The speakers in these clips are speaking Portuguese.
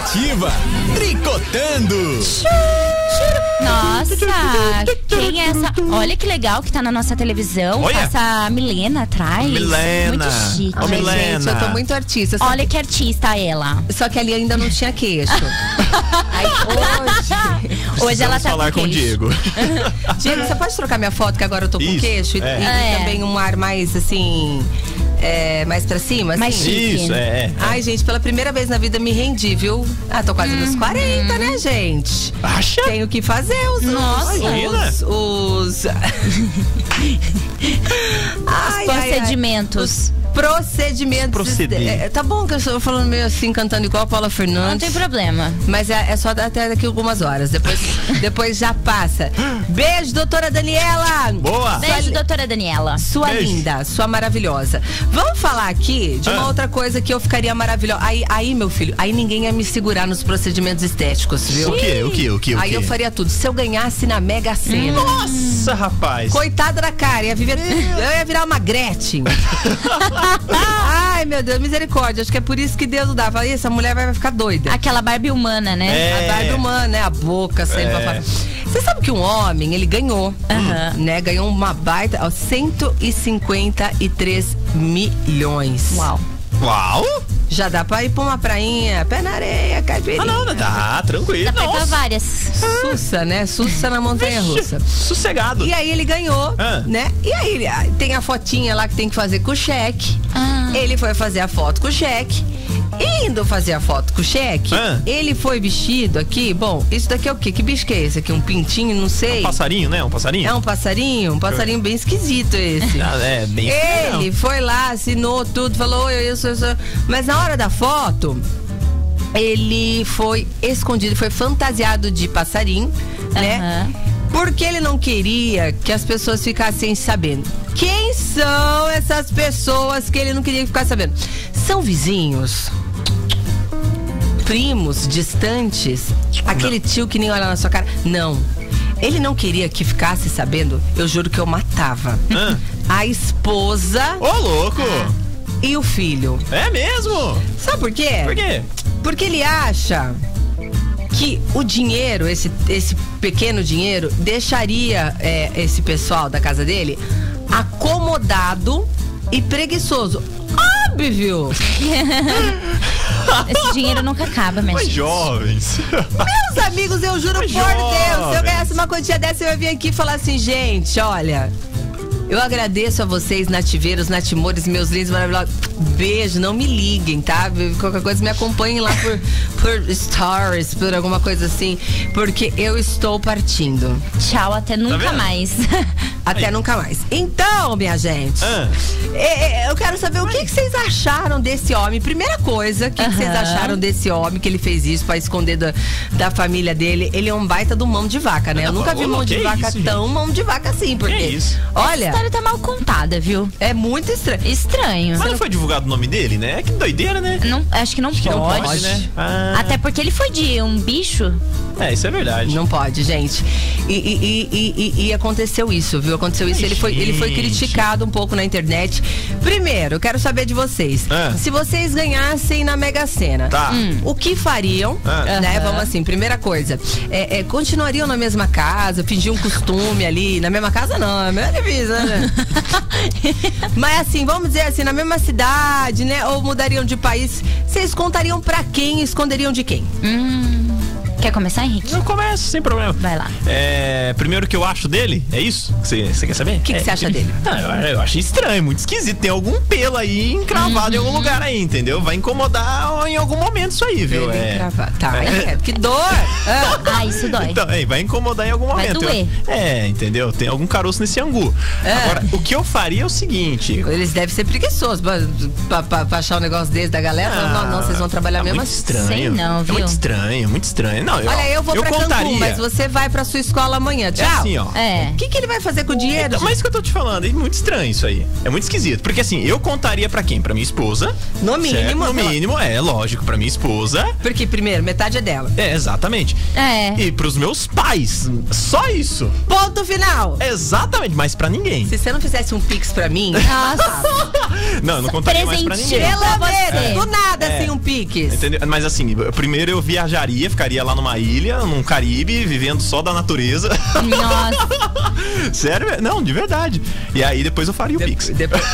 Ativa, tricotando. Nossa, quem é essa? Olha que legal que tá na nossa televisão. Olha. Essa Milena atrás. Milena. Muito chique. Ô, Milena. Gente, eu tô muito artista. Olha que artista ela. Só que ali ainda não tinha queixo. Aí, Hoje ela tá falar com o Diego. Diego, você pode trocar minha foto, que agora eu tô com Isso, queixo? é. E também um ar mais assim. Mais pra cima, assim? Mais chique. Isso, Ai, gente, pela primeira vez na vida me rendi, viu? Tô quase nos 40, né, gente? Acha? Tenho que fazer os procedimentos. Procedimentos. Tá bom que eu estou falando meio assim, cantando igual a Paula Fernandes. Não tem problema. Mas é só até daqui algumas horas. Depois já passa. Beijo, doutora Daniela. Boa. Beijo, doutora Daniela. Sua Beijo. linda, sua maravilhosa. Vamos falar aqui de uma outra coisa que eu ficaria maravilhosa. Aí, meu filho, aí ninguém ia me segurar nos procedimentos estéticos, viu? O quê? Aí eu faria tudo. Se eu ganhasse na Mega Sena. Nossa, rapaz. Coitada da cara, eu ia virar uma Gretchen. Ai, meu Deus, misericórdia. Acho que é por isso que Deus dá. Fala, essa mulher vai ficar doida. Aquela Barbie humana, né? A Barbie humana, né? A boca sempre pra fora. Você sabe que um homem, ele ganhou, né? Ganhou uma baita, 153 milhões. Uau. Já dá pra ir pra uma prainha, pé na areia, caipirinha. Não, dá, tranquilo. Dá pra ir pra várias. Sussa, né? Sussa na montanha-russa. Sossegado. E aí ele ganhou, né? E aí tem a fotinha lá que tem que fazer com o cheque. Ele foi fazer a foto com o cheque. Indo fazer a foto com o cheque, ele foi vestido aqui. Bom, isso daqui é o quê? Que bicho que é esse aqui? Um pintinho, não sei. Um passarinho, né? Um passarinho? É um passarinho bem esquisito esse. Bem Ele foi lá, assinou tudo, falou, eu sou. Mas na hora da foto, ele foi escondido, foi fantasiado de passarinho, né? Porque ele não queria que as pessoas ficassem sabendo. Quem são essas pessoas que ele não queria ficar sabendo? São vizinhos, primos, distantes, aquele tio que nem olha na sua cara. Não. Ele não queria que ficasse sabendo, eu juro que eu matava. A esposa. Ô, louco! E o filho. É mesmo? Sabe por quê? Por quê? Porque ele acha que o dinheiro, esse pequeno dinheiro, deixaria esse pessoal da casa dele acomodado e preguiçoso. Óbvio! Esse dinheiro nunca acaba, minha gente. Jovens. Meus amigos, eu juro por Deus, se eu ganhasse uma quantia dessa, eu ia vir aqui e falar assim, gente, olha, eu agradeço a vocês, nativeiros, natimores, meus lindos maravilhosos. Beijo, não me liguem, tá? Qualquer coisa me acompanhem lá por stories, por alguma coisa assim, porque eu estou partindo. Tchau, até nunca mais. Até nunca mais. Então, minha gente, eu quero saber o que vocês acharam desse homem. Primeira coisa, o que vocês acharam desse homem, que ele fez isso pra esconder da família dele? Ele é um baita do mão de vaca, né? Eu nunca vi mão de vaca tão mão de vaca assim, porque, olha... A história tá mal contada, viu? É muito estranho. Estranho. Mas não foi divulgado o nome dele, né? Que doideira, né? Acho que não pode. Né? Até porque ele foi de um bicho. Isso é verdade. Não pode, gente. E aconteceu isso, viu? Aconteceu isso. Ele foi criticado um pouco na internet. Primeiro, eu quero saber de vocês. Se vocês ganhassem na Mega Sena, o que fariam? Né? Vamos assim, primeira coisa. Continuariam na mesma casa, fingiam um costume ali. Na mesma casa não, é a mesma divisa, né? Mas assim, vamos dizer assim, na mesma cidade, né? Ou mudariam de país. Vocês contariam pra quem e esconderiam de quem? Quer começar, Henrique? Eu começo, sem problema. Vai lá. Primeiro o que eu acho dele, é isso? Você quer saber? O que você acha dele? Eu achei estranho, muito esquisito. Tem algum pelo aí encravado em algum lugar aí, entendeu? Vai incomodar em algum momento isso aí, viu? Tá, que dor! Isso dói. Então, vai incomodar em algum momento. Vai doer. Entendeu? Tem algum caroço nesse angu. Agora, o que eu faria é o seguinte... Eles devem ser preguiçosos pra achar um negócio desse da galera. Não, vocês vão trabalhar mesmo assim. Estranho. Sei não, viu? É muito estranho. Não, Não, olha, eu vou pra Cancún, mas você vai pra sua escola amanhã. Tchau. É assim, ó. O que ele vai fazer com o dinheiro? Então, mas isso que eu tô te falando, é muito estranho isso aí. É muito esquisito. Porque assim, eu contaria pra quem? Pra minha esposa. No mínimo. Certo? No mínimo, lógico, pra minha esposa. Porque, primeiro, metade é dela. Exatamente. E pros meus pais. Só isso. Ponto final. Exatamente, mas pra ninguém. Se você não fizesse um pix pra mim... Nossa. Não, eu não contaria mais pra ninguém. Do nada, sem um pix. Entendeu? Mas assim, primeiro eu viajaria, ficaria lá numa ilha, num Caribe, vivendo só da natureza. Nossa. Sério? Não, de verdade. E aí depois eu faria o pix.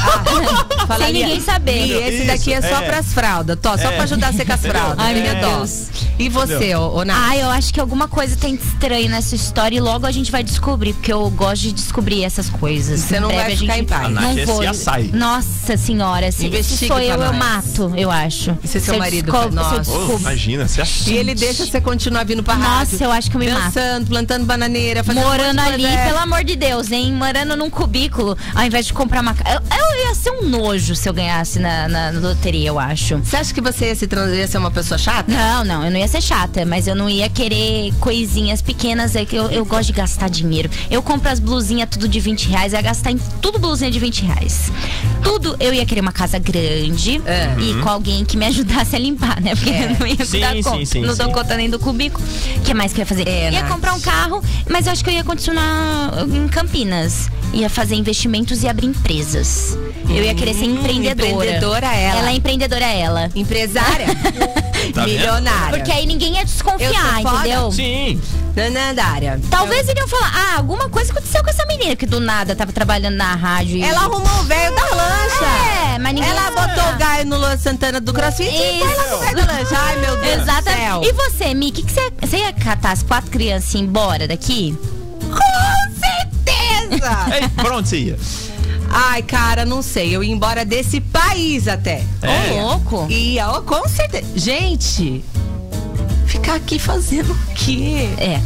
Sem ninguém saber. E esse daqui é só pras fraldas. Só pra ajudar a secar as fraldas. Ai, meu Deus. E você, Nath? Eu acho que alguma coisa tem estranho nessa história e logo a gente vai descobrir, porque eu gosto de descobrir essas coisas. Você não vai ficar em paz. Não vou. Nossa senhora, se sou eu mato, eu acho. Se seu marido... Nossa. Imagina, você acha. E ele deixa você continuar vindo pra rádio. Nossa, eu acho que eu me mato. Dançando, plantando bananeira, fazendo morando ali, pelo amor de Deus, hein? Morando num cubículo, ao invés de comprar uma casa. Eu ia ser um nojo se eu ganhasse na loteria, eu acho. Você acha que você ia ser uma pessoa chata? Não, eu não ia ser chata, mas eu não ia querer coisinhas pequenas, que eu gosto de gastar dinheiro. Eu compro as blusinhas tudo de R$20, eu ia gastar em tudo blusinha de R$20. Tudo, eu ia querer uma casa grande e com alguém que me ajudasse a limpar, né? Porque eu não ia dar conta. Não dou conta nem do cubículo. O que mais que eu ia fazer? Ia comprar um carro, mas eu acho que eu ia continuar em Campinas. Ia fazer investimentos e abrir empresas. Eu ia querer ser empreendedora. Empreendedora ela. Ela é empreendedora, ela. Empresária? Milionária. Porque aí ninguém ia desconfiar, entendeu? Sim. Danandária. Talvez iriam falar, alguma coisa aconteceu com essa menina que do nada tava trabalhando na rádio. Ela arrumou o velho da lancha. Mas ninguém ela botou o Gaio no Luan Santana do CrossFit e foi lá no velho da lancha. Ai, meu Deus. Exatamente. E você, Mi, que você ia catar as 4 crianças e ir embora daqui? Com certeza! Ei, pra onde você ia? Ai, cara, não sei. Eu ia embora desse país até. Ô, louco. Ia, com certeza. Gente, ficar aqui fazendo o quê?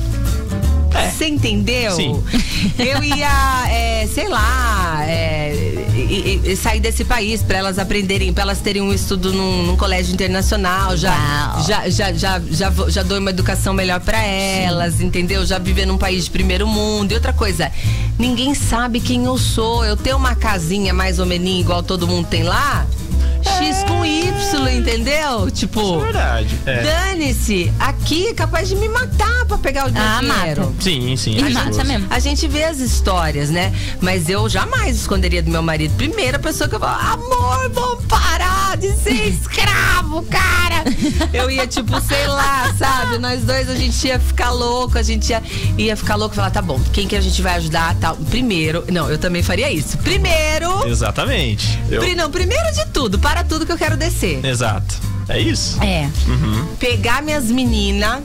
Você entendeu? Sim. Eu ia, sei lá, sair desse país pra elas aprenderem, pra elas terem um estudo num colégio internacional. Já dou uma educação melhor pra elas, entendeu? Já viver num país de primeiro mundo. E outra coisa, ninguém sabe quem eu sou. Eu tenho uma casinha mais ou menos igual todo mundo tem lá. X com Y, entendeu? Tipo, isso é verdade. Dane-se, aqui é capaz de me matar pra pegar o dinheiro. Mata. Sim. Mata mesmo. A gente vê as histórias, né? Mas eu jamais esconderia do meu marido. Primeira pessoa que eu falo, amor, vamos parar de ser escravo, cara. Eu ia, tipo, sei lá, sabe? Nós dois, a gente ia ficar louco, a gente ia ficar louco e falar, tá bom, quem que a gente vai ajudar? Tal. Primeiro, não, eu também faria isso. Primeiro. Exatamente. Primeiro de tudo, para tudo que eu quero descer. Exato. É isso? Pegar minhas meninas,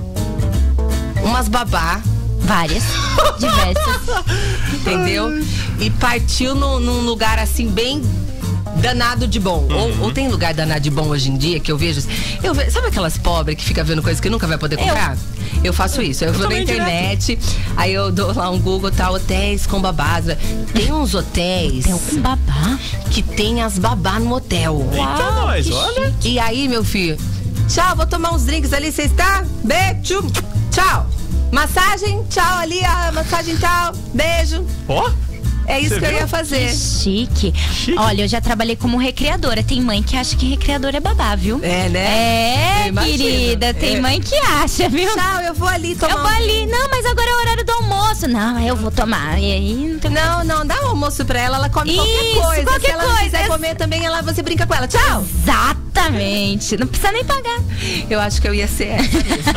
umas babá. Várias. Diversas. Entendeu? E partiu num lugar assim, bem danado de bom. Ou tem lugar danado de bom hoje em dia que eu vejo. Sabe aquelas pobres que ficam vendo coisas que nunca vai poder comprar? Eu faço isso. Eu vou na internet, aí eu dou lá um Google, hotéis com babás. Tem uns hotéis. Hotel com babá? Que tem as babá no hotel. Eita, nós, olha. Chique. E aí, meu filho, tchau, vou tomar uns drinks ali, você está? Beijo, tchau. Massagem, tchau ali, massagem, tchau. Beijo. É isso que eu ia fazer. Que chique. Olha, eu já trabalhei como recreadora. Tem mãe que acha que recreador é babá, viu? É, né? Querida. Tem mãe que acha, viu? Tchau, eu vou ali tomar. Eu vou ali. Não, mas agora é o horário do almoço. Não, eu vou tomar. E aí não dá o almoço pra ela come qualquer coisa. Qualquer Se ela coisa. quiser comer também, você brinca com ela. Tchau. Exatamente. Não precisa nem pagar. Eu acho que eu ia ser essa mesmo.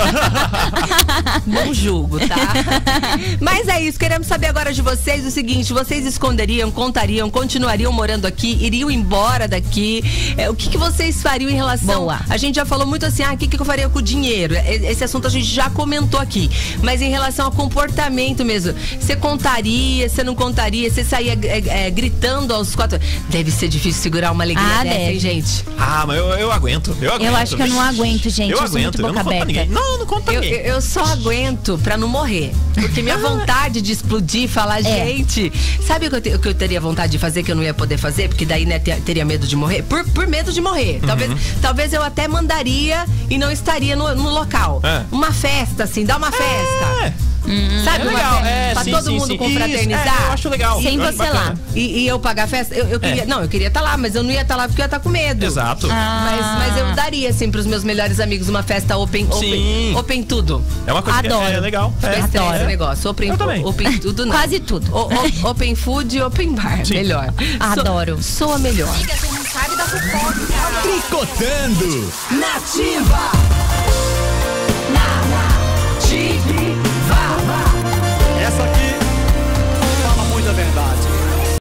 Não julgo, tá? Mas é isso. Queremos saber agora de vocês o seguinte: vocês esconderiam, contariam, continuariam morando aqui, iriam embora daqui? O que vocês fariam em relação? Boa. A gente já falou muito assim, o que eu faria com o dinheiro? Esse assunto a gente já comentou aqui. Mas em relação ao comportamento mesmo, você contaria, você não contaria? Você saía gritando aos 4? Deve ser difícil segurar uma alegria dessa, hein, gente? Mas eu aguento. Eu acho que eu não aguento, gente. Eu aguento. Eu não conto pra ninguém. Não conto pra ninguém. Eu só aguento pra não morrer. Porque minha vontade de explodir, falar, gente, sabe o que eu teria vontade de fazer que eu não ia poder fazer? Porque daí, né, teria medo de morrer? Por medo de morrer. Talvez eu até mandaria e não estaria no local. Uma festa, assim, dá uma festa. Sabe, legal. Pra todo mundo confraternizar. Eu acho legal. Sem você lá. E eu pagar a festa, eu queria. Não, eu queria estar lá, mas eu não ia estar lá porque eu ia estar com medo. Exato. Mas eu daria, assim, pros meus melhores amigos uma festa open tudo. É uma coisa Adoro. que é legal. Adoro esse negócio. Open tudo, não. Quase tudo. Open food e open bar. Melhor. Adoro. Sou a melhor. Tricotando. Nativa.